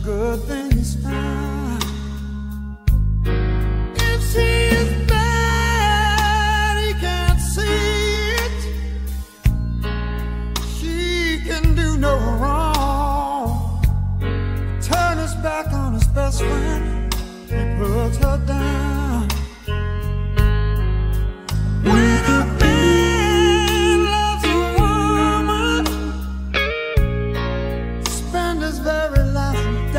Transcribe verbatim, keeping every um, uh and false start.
good thing is found. If she is bad, he can't see it. She can do no wrong. Turn his back on his best friend, he puts her down. When a man loves a woman, spend his very last